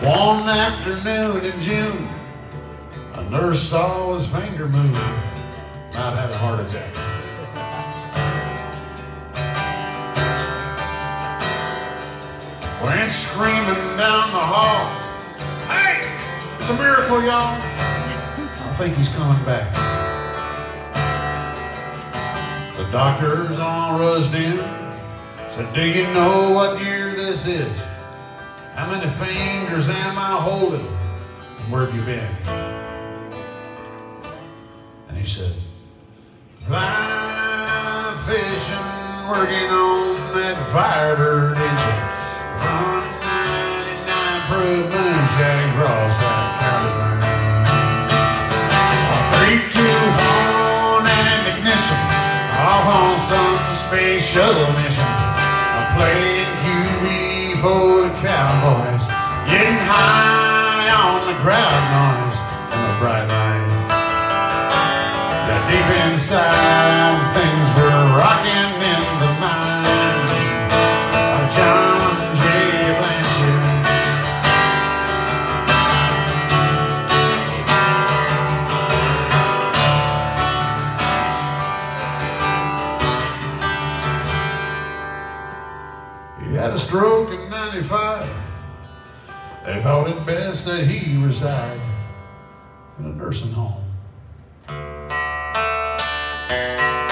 One afternoon in June, a nurse saw his finger move. Might have had a heart attack. Went screaming down the hall. Hey, it's a miracle, y'all. I think he's coming back. The doctors all rushed in. Said, do you know what year this is? How many fingers am I holding? Where have you been? And he said, fly fishing, working on that Firebird engine. Running 99 proof moonshine across that county line. 3, 2, 1 and ignition. Off on some space shuttle mission. Playing QB for the Cowboys, getting high on the crowd noise and the bright lights. Yeah, deep inside, things were rocking in the mind of John J. Blanchard. He had a stroke in '95. They thought it best that he reside in a nursing home.